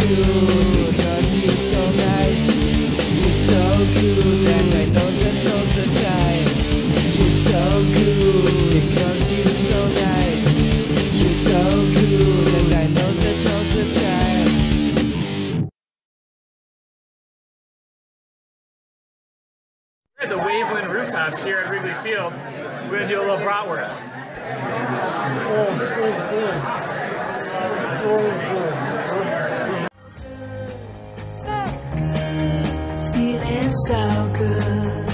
good because you're so nice. You're so good and I know that all the time. You're so good because you're so nice. You're so good and I know that all the time. We're at the Waveland rooftops here at Wrigley Field. We're going to do a little bratwurst. Feeling so good.